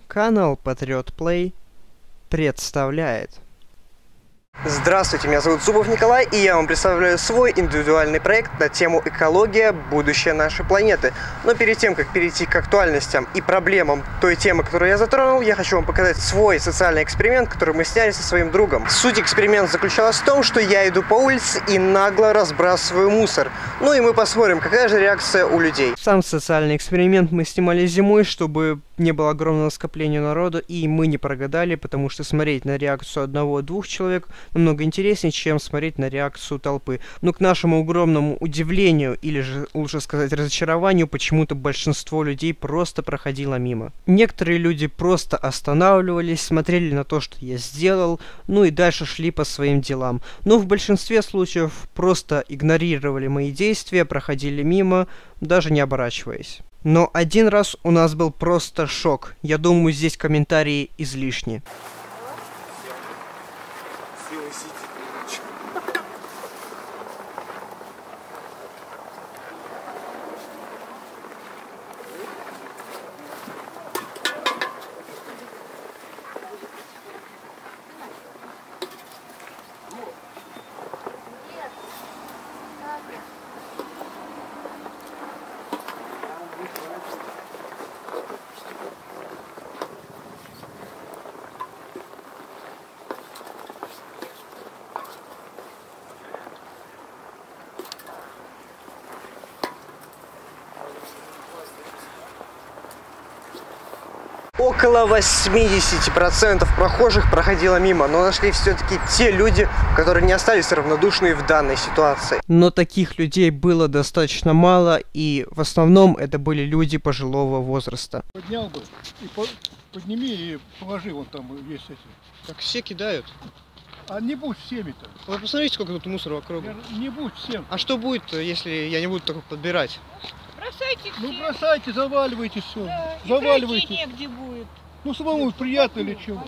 Канал Patriot Play представляет. Здравствуйте, меня зовут Зубов Николай, и я вам представляю свой индивидуальный проект на тему «Экология. Будущее нашей планеты». Но перед тем, как перейти к актуальностям и проблемам той темы, которую я затронул, я хочу вам показать свой социальный эксперимент, который мы сняли со своим другом. Суть эксперимента заключалась в том, что я иду по улице и нагло разбрасываю мусор. Ну и мы посмотрим, какая же реакция у людей. Сам социальный эксперимент мы снимали зимой, чтобы не было огромного скопления народа, и мы не прогадали, потому что смотреть на реакцию одного-двух человек намного интереснее, чем смотреть на реакцию толпы. Но к нашему огромному удивлению, или же лучше сказать разочарованию, почему-то большинство людей просто проходило мимо. Некоторые люди просто останавливались, смотрели на то, что я сделал, ну и дальше шли по своим делам. Но в большинстве случаев просто игнорировали мои действия, проходили мимо, даже не оборачиваясь. Но один раз у нас был просто шок. Я думаю, здесь комментарии излишни. Около 80% прохожих проходило мимо, но нашли все-таки те люди, которые не остались равнодушны в данной ситуации. Но таких людей было достаточно мало, и в основном это были люди пожилого возраста. Поднял бы, и подними и положи вон там весь эти. Так все кидают. А не будь всеми-то. Вы посмотрите, сколько тут мусора вокруг. Не будь всем. А что будет, если я не буду так подбирать? Бросайте все. Ну бросайте, заваливайте все. Да, Заваливайте. и негде будет. Ну самому приятно или чего.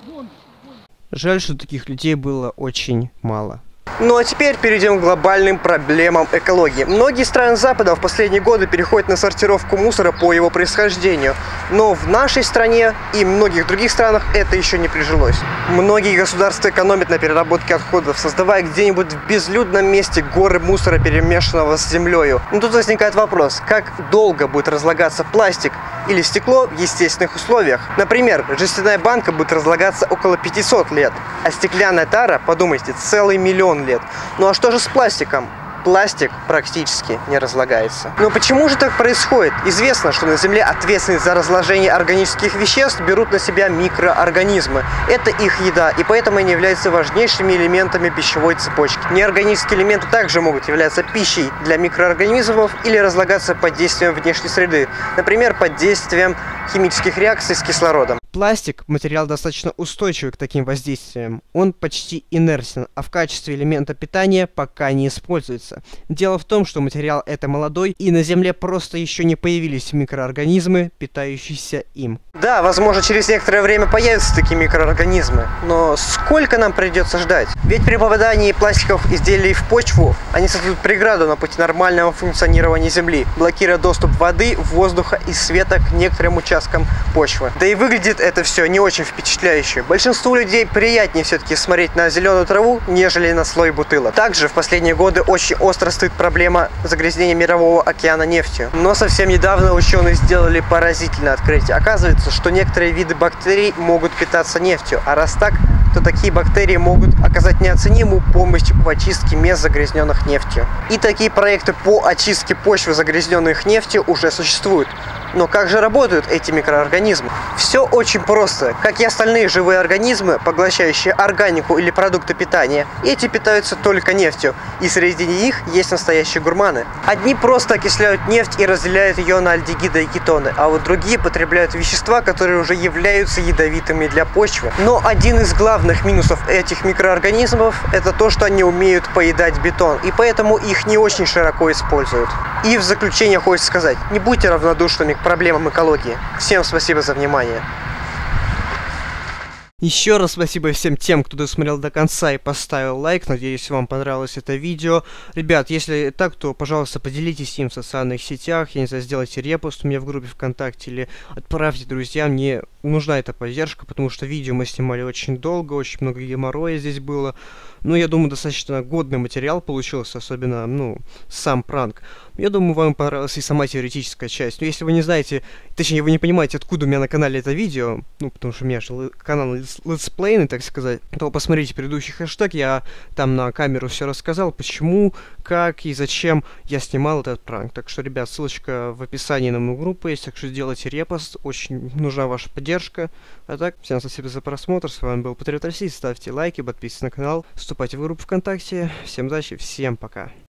Жаль, что таких людей было очень мало. Ну а теперь перейдем к глобальным проблемам экологии. Многие страны Запада в последние годы переходят на сортировку мусора по его происхождению. Но в нашей стране и многих других странах это еще не прижилось. Многие государства экономят на переработке отходов, создавая где-нибудь в безлюдном месте горы мусора, перемешанного с землей. Но тут возникает вопрос, как долго будет разлагаться пластик или стекло в естественных условиях. Например, жестяная банка будет разлагаться около 500 лет, а стеклянная тара, подумайте, целый миллион лет. Ну а что же с пластиком? Пластик практически не разлагается. Но почему же так происходит? Известно, что на Земле ответственность за разложение органических веществ берут на себя микроорганизмы. Это их еда, и поэтому они являются важнейшими элементами пищевой цепочки. Неорганические элементы также могут являться пищей для микроорганизмов или разлагаться под действием внешней среды, например, под действием химических реакций с кислородом. Пластик – материал достаточно устойчивый к таким воздействиям. Он почти инертен, а в качестве элемента питания пока не используется. Дело в том, что материал это молодой, и на Земле просто еще не появились микроорганизмы, питающиеся им. Да, возможно, через некоторое время появятся такие микроорганизмы, но сколько нам придется ждать? Ведь при попадании пластиковых изделий в почву они создают преграду на пути нормального функционирования Земли, блокируя доступ воды, воздуха и света к некоторым участкам почвы. Да и выглядит это все не очень впечатляюще. Большинству людей приятнее все-таки смотреть на зеленую траву, нежели на слой бутылок. Также в последние годы очень остро стоит проблема загрязнения мирового океана нефтью. Но совсем недавно ученые сделали поразительное открытие. Оказывается, что некоторые виды бактерий могут питаться нефтью, а раз так, то такие бактерии могут оказать неоценимую помощь в очистке мест, загрязненных нефтью. И такие проекты по очистке почвы, загрязненных нефтью, уже существуют. Но как же работают эти микроорганизмы? Все очень просто. Как и остальные живые организмы, поглощающие органику или продукты питания, эти питаются только нефтью, и среди них есть настоящие гурманы. Одни просто окисляют нефть и разделяют ее на альдегиды и кетоны, а вот другие потребляют вещества, которые уже являются ядовитыми для почвы. Но один из главных минусов этих микроорганизмов – это то, что они умеют поедать бетон, и поэтому их не очень широко используют. И в заключение хочется сказать, не будьте равнодушными к проблемам экологии. Всем спасибо за внимание. Еще раз спасибо всем тем, кто досмотрел до конца и поставил лайк. Надеюсь, вам понравилось это видео. Ребят, если так, то, пожалуйста, поделитесь им в социальных сетях. Я не знаю, сделайте репост у меня в группе ВКонтакте или отправьте друзьям. Мне нужна эта поддержка, потому что видео мы снимали очень долго, очень много геморроя здесь было. Ну, я думаю, достаточно годный материал получился, особенно, ну, сам пранк. Я думаю, вам понравилась и сама теоретическая часть. Но если вы не знаете, точнее, вы не понимаете, откуда у меня на канале это видео, ну, потому что у меня же канал летсплейный, так сказать, то посмотрите предыдущий хэштег, я там на камеру все рассказал, почему, как и зачем я снимал этот пранк. Так что, ребят, ссылочка в описании на мою группу есть, так что сделайте репост, очень нужна ваша поддержка. А так, всем спасибо за просмотр, с вами был Патриот России, ставьте лайки, подписывайтесь на канал, вступайте в группу ВКонтакте, всем удачи, всем пока.